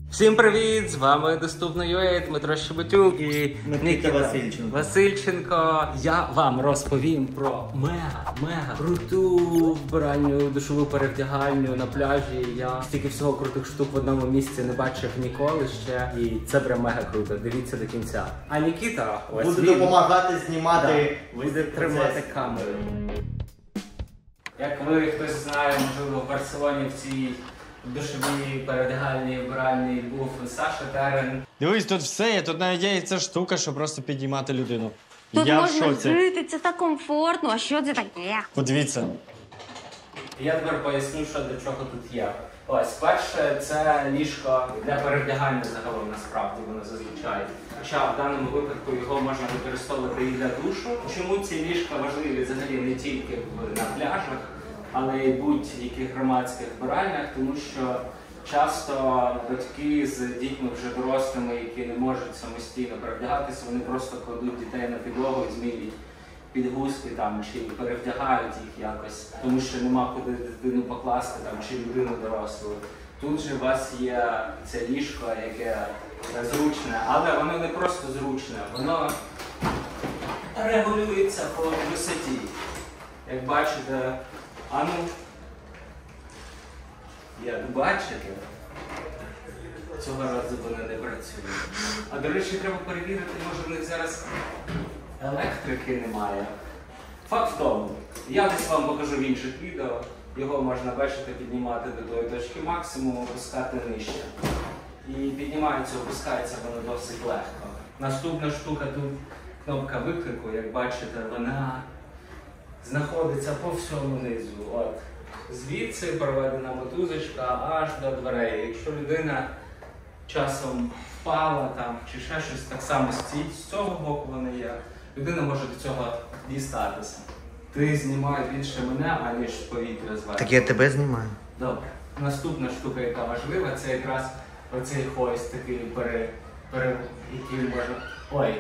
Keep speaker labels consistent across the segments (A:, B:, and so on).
A: Всім привіт! З вами Доступно.ua, Дмитро Щебетюк і Нікіта Васильченко. Я вам розповім про мега круту вбиральню, душову перевдягальню на пляжі. Я стільки всього крутих штук в одному місці не бачив ніколи ще. І це прям мега круто. Дивіться до кінця. А Нікіта ось
B: буде допомагати знімати.
A: Буде тримати камеру. Як ви хтось знає, можливо, в Барселоні в цій душовій перевдягальній вбиральні був Саша Терен.
C: Дивись, тут все є, тут навіть є ця штука, щоб просто підіймати людину.
D: Тут
C: Я в
D: можна
C: шоці.
D: жити, це так комфортно. А що це таке?
C: Подивіться.
A: Я тепер поясню, що до чого тут є. Ось, перше, це ліжко для перевдягання загалом, насправді, воно зазвичай. Хоча в даному випадку його можна використовувати і для душу. Чому ці ліжка важливі взагалі не тільки на пляжах, але й будь-яких громадських вбиральнях, тому що часто батьки з дітьми вже дорослими, які не можуть самостійно перевдягатися, вони просто кладуть дітей на підлогу і змінюють підгузки там, чи перевдягають їх якось, тому що нема куди дитину покласти там, чи людину дорослу. Тут же у вас є це ліжко, яке зручне, але воно не просто зручне, воно регулюється по висоті. Як бачите, як бачите, цього разу воно не працює. А до речі, треба перевірити, може в них зараз електрики немає. Факт в тому, я десь вам покажу в інших відео, його можна, бачите, піднімати до тої точки максимуму, опускати нижче. І піднімається, опускається воно досить легко. Наступна штука тут кнопка виклику, як бачите, вона знаходиться по всьому низу. От. Звідси проведена мотузочка аж до дверей. Якщо людина часом впала там, чи ще щось, так само з цього боку вона є, людина може до цього дістатися. Ти знімаєш більше мене, аніж повітря зверху.
B: Так я тебе знімаю.
A: Добре. Наступна штука, яка важлива, це якраз оцей хойст такий, який можна... Ой.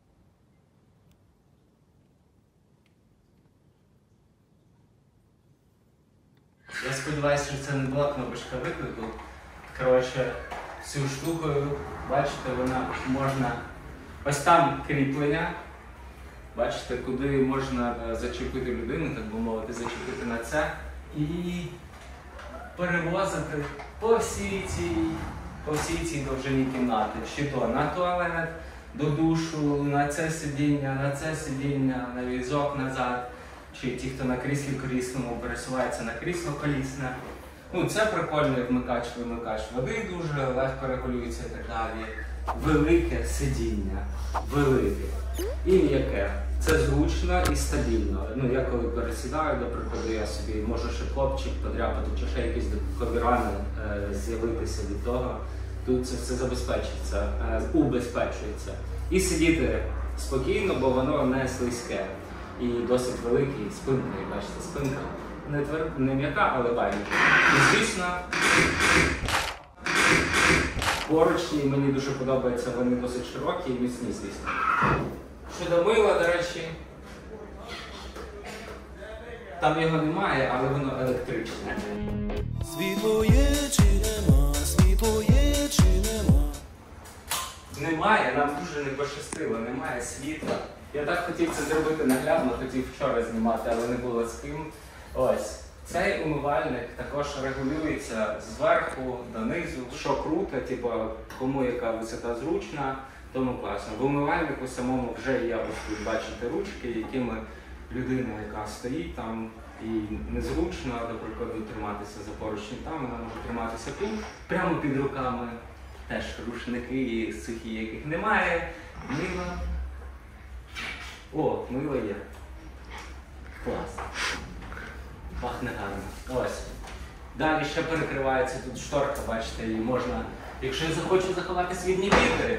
A: Я сподіваюся, що це не була кнопочка виклику. Коротше, цю штуку, бачите, вона можна... Ось там кріплення. Бачите, куди можна зачепити людину, так би мовити, зачепити на це. І перевозити по всій цій довжині кімнати. Чи то на туалет, до душу, на це сидіння, на візок назад. Чи ті, хто на кріслі колісному пересувається на крісло колісне. Ну, це прикольний вмикач води, дуже легко регулюється і так далі. Велике сидіння. Велике. І м'яке. Це зручно і стабільно. Ну, я коли пересідаю, до прикладу, я собі можу ще хлопчик подряпати, чи ще якісь додаткові рани з'явитися від того. Тут це все забезпечується, убезпечується. І сидіти спокійно, бо воно не слизьке. І досить великий, спинка, як бачите, спинка. Не м'яка, але байдуже. І звісно, поручні мені дуже подобаються, вони досить широкі і міцні, звісно. Щодо мила, до речі, там його немає, але воно електричне.
E: Світло є чи нема, світло є чи нема.
A: Немає, нам дуже не пощастило, немає світла. Я так хотів це зробити наглядно, хотів вчора знімати, але не було з ким. Ось. Цей умивальник також регулюється зверху донизу, що круто, типу, кому яка висота зручна, тому класно. В умивальнику самому вже є, ось тут бачите, ручки, якими людина, яка стоїть там і незручно, до прикладу, триматися за поручні там, вона може триматися тут, прямо під руками. Теж рушники і сухі, яких немає. Мило. О, мило є. Клас. Пахне гарно. Ось. Далі ще перекривається тут шторка, бачите, і можна, якщо я захочу заховатись від Нікіти.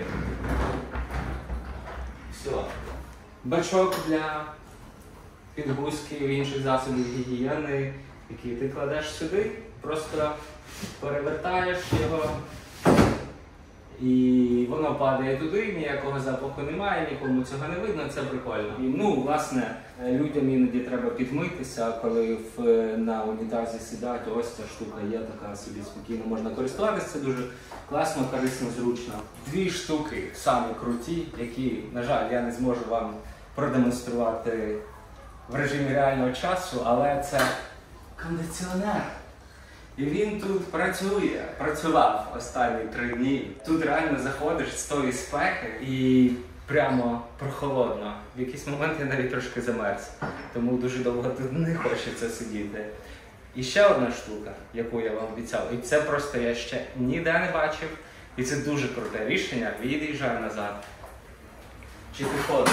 A: Все. Бачок для підгузки і інших засобів гігієни, який ти кладеш сюди, просто перевертаєш його І воно падає туди, ніякого запаху немає, нікому цього не видно, це прикольно. І, ну, власне, людям іноді треба підмитися, коли на унітазі сідають, ось ця штука є, така собі спокійно можна користуватися, це дуже класно, корисно, зручно. Дві штуки самі круті, які, на жаль, я не зможу вам продемонструвати в режимі реального часу, але це кондиціонер. І він тут працював останні 3 дні. Тут реально заходиш з тої спеки і прямо прохолодно. В якийсь момент я навіть трошки замерз, тому дуже довго тут не хочеться сидіти. І ще одна штука, яку я вам обіцяв, і це просто я ще ніде не бачив, і це дуже круте рішення, від'їжджай назад. Чи ти ходиш?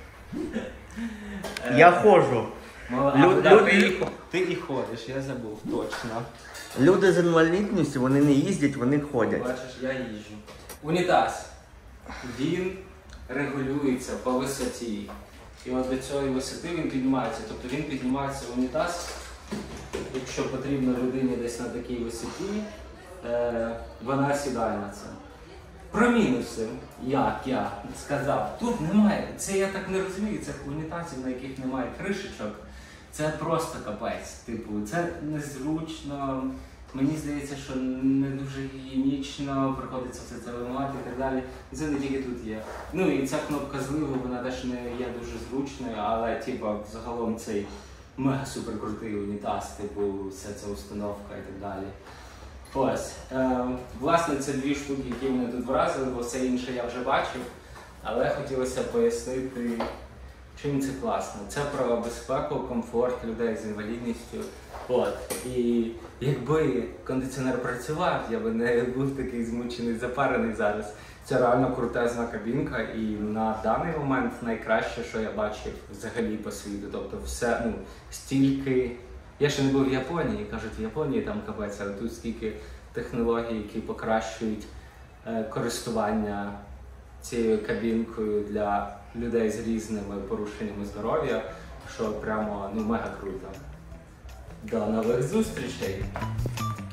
B: Я ходжу.
A: Ти і ходиш, я забув, точно.
B: Люди з інвалідністю, вони не їздять, вони ходять.
A: Бачиш, я їжджу. Унітаз. Він регулюється по висоті. І от до цієї висоти він піднімається. Тобто він піднімається в унітаз, якщо потрібно людині десь на такій висоті, вона сідає на це. Про мінуси, як я сказав, тут немає, це я так не розумію, це унітазів, на яких немає кришечок. Це просто капець, типу, це незручно, мені здається, що не дуже гігієнічно, приходиться все це вимивати і так далі. Це не тільки тут є. Ну і ця кнопка зливу, вона теж не є дуже зручною, але типу, загалом цей мега-супер крутий унітаз, типу, вся ця установка і так далі. Ось, власне, це 2 штуки, які мене тут вразили, бо все інше я вже бачив, але хотілося пояснити, чим це класно. Це про безпеку, комфорт людей з інвалідністю. От. І якби кондиціонер працював, я би не був такий змучений, запарений зараз. Це реально крутезна кабінка і на даний момент найкраще, що я бачив взагалі по світу. Тобто все, ну, стільки... Я ще не був в Японії, кажуть, в Японії там капець, але тут стільки технологій, які покращують користування цією кабінкою для людей з різними порушеннями здоров'я, що прямо, ну, мега круто. До нових зустрічей!